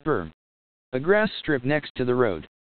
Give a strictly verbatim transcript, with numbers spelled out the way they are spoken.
Berm. A grass strip next to the road.